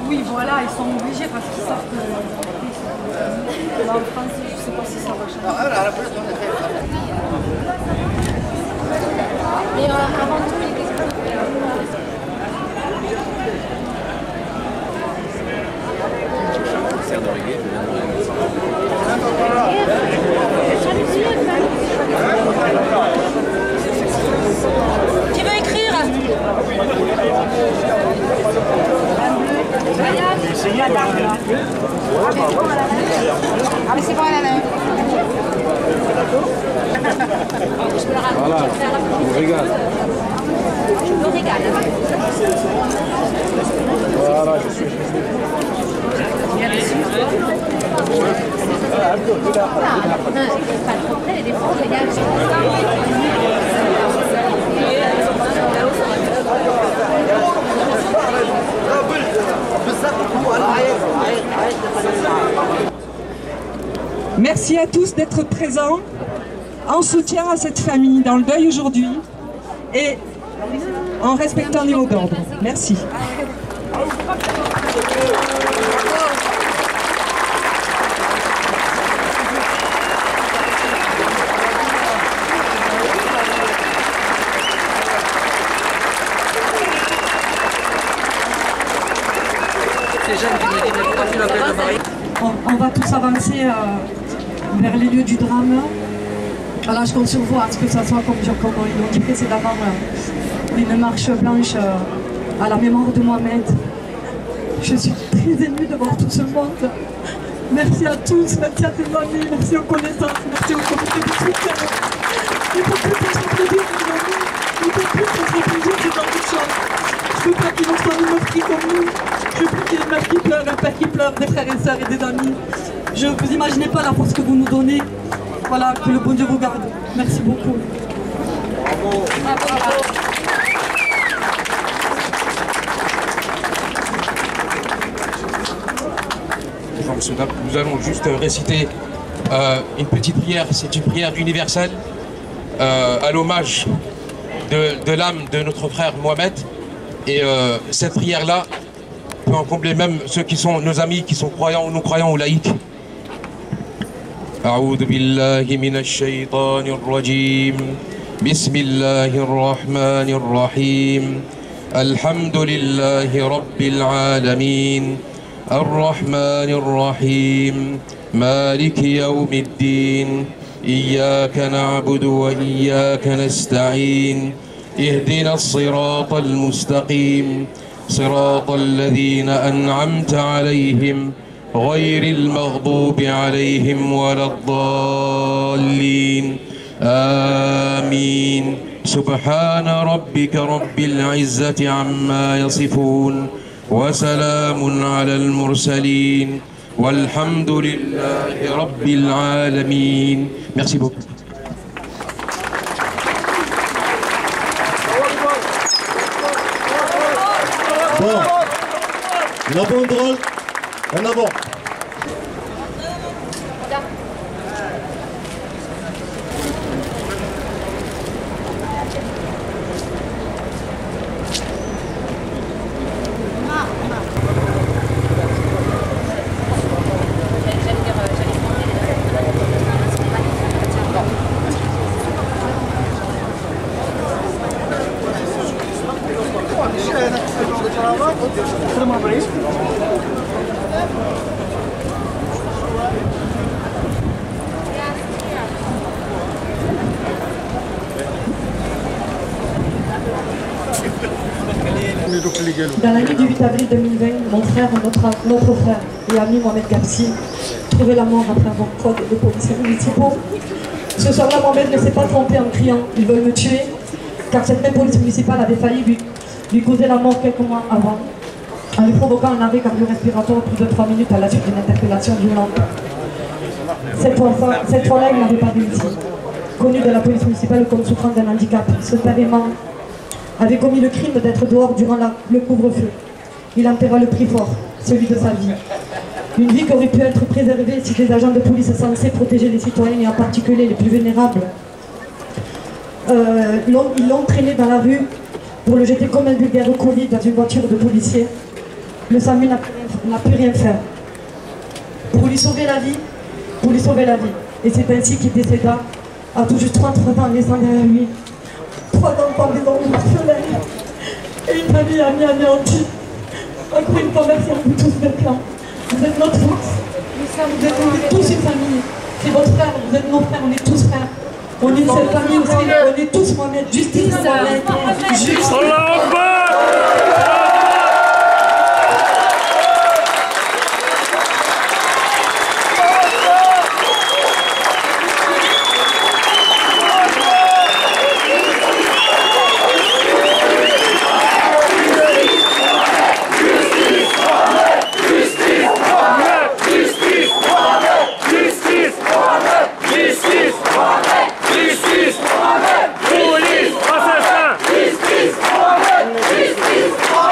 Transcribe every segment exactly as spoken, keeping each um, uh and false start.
Oui, voilà, ils sont obligés parce qu'ils savent que... Là, en France, je ne sais pas si ça va changer. Mais euh, avant tout, les questions... Concert de reggae, je viens de reggae. Qui veut écrire? Ah mais c'est bon, elle a Voilà, je vous régale. Je me régale. Voilà, je suis. Il y a des sucres. Non, pas trop près, des fois, il y a des Merci à tous d'être présents en soutien à cette famille dans le deuil aujourd'hui et en respectant les mots d'ordre. Merci. On, on va tous avancer euh, vers les lieux du drame. Voilà, je compte sur vous à ce que ça soit comme, comme ils l'ont dit précédemment, euh, une marche blanche euh, à la mémoire de Mohamed. Je suis très émue de voir tout ce monde. Merci à tous, merci à tes amis, merci aux connaissances, merci aux comités de soutien. Il faut plus qu'on s'applaudisse, mes amis. Il faut plus qu'on s'applaudisse ce genre de choses. Je veux pas qu'il en soit une meurtrie comme nous. Je veux plus qu'il y ait une mère qui pleure, un père qui pleure, des frères et sœurs et des amis. Je ne vous imaginez pas la force que vous nous donnez. Voilà, que le bon Dieu vous garde. Merci beaucoup. Bravo. Bravo. Nous allons juste réciter euh, une petite prière, c'est une prière universelle euh, à l'hommage de, de l'âme de notre frère Mohamed. Et euh, cette prière-là peut en combler même ceux qui sont nos amis, qui sont croyants ou non croyants ou laïcs. أعوذ بالله من الشيطان الرجيم بسم الله الرحمن الرحيم الحمد لله رب العالمين الرحمن الرحيم مالك يوم الدين إياك نعبد وإياك نستعين اهدنا الصراط المستقيم صراط الذين أنعمت عليهم غير المغضوب عليهم ولا الضالين آمين سبحان ربك رب العزة عما يصفون وسلام على المرسلين والحمد لله رب العالمين. Merci beaucoup. Bon, la banderole, en avant. Dans la nuit du huit avril deux mille vingt, mon frère, notre, notre frère et ami Mohamed Gapsi trouvait la mort après avoir faute de policiers municipaux. Ce soir-là, Mohamed ne s'est pas trompé en criant « Ils veulent me tuer », car cette même police municipale avait failli lui, lui causer la mort quelques mois avant, en lui provoquant un arrêt cardio-respiratoire plus de trois minutes à la suite d'une interpellation violente. Cette fois-là, cette fois-là, il n'avait pas réussi. Connu de la police municipale comme souffrant d'un handicap, ce paiement avait commis le crime d'être dehors durant la, le couvre-feu. Il en paiera le prix fort, celui de sa vie. Une vie qui aurait pu être préservée si des agents de police censés protéger les citoyens et en particulier les plus vulnérables, euh, ils l'ont traîné dans la rue pour le jeter comme un vulgaire colis dans une voiture de policiers. le SAMU n'a pu, n'a pu rien faire. Pour lui sauver la vie, pour lui sauver la vie. Et c'est ainsi qu'il décéda à tout juste trente-trois ans, laissant derrière lui trois enfants des hommes orphelins et une famille amie anéantie. Encore une fois, merci à vous tous d'être là. Vous êtes notre force. Vous êtes, vous êtes tous une famille. C'est votre frère, vous êtes nos frères, on est tous frères. On est une seule famille aussi, on est tous Mohamed. Justice, Mohamed. Justice. Police, assassin! Justice! Justice!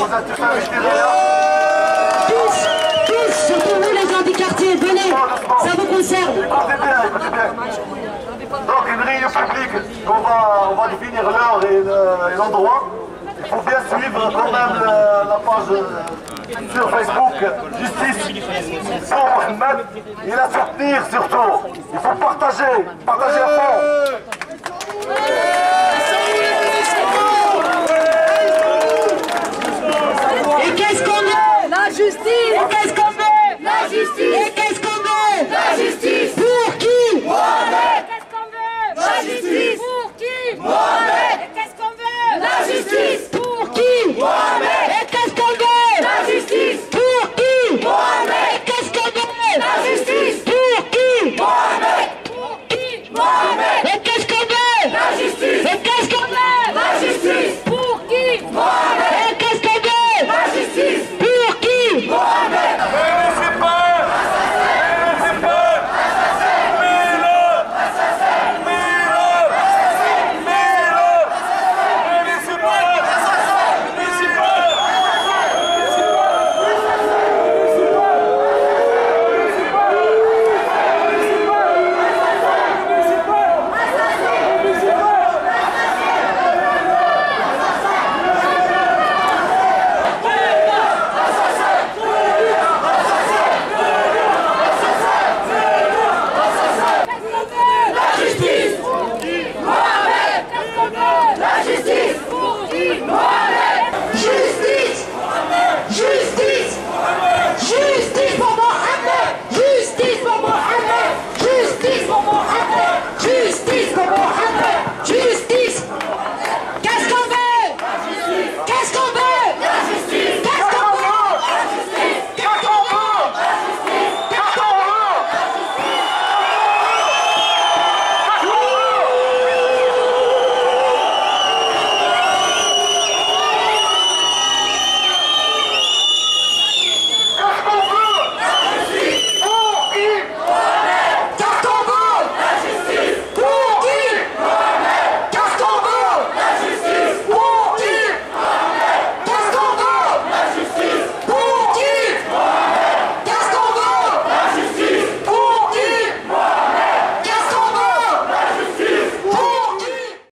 Vous êtes tous invités derrière. Tous, tous, surtout vous les gens du quartier, venez, ça vous concerne. Écoutez bien, écoutez bien. Donc une réunion publique, on va, on va définir l'heure et le- et l'endroit. Il faut bien suivre quand même le- la page euh, sur Facebook, Justice pour Mohamed, et la soutenir surtout. Il faut partager, partager à fond. Et qu'est-ce qu'on veut? La justice. Et qu'est-ce qu'on veut? La justice. Et qu'est-ce qu'on veut? La justice. Pour qui? Mohamed. Qu'est-ce qu'on veut? La justice. Pour qui? Mohamed. Qu'est-ce qu'on veut? La justice. Pour qui? Mohamed.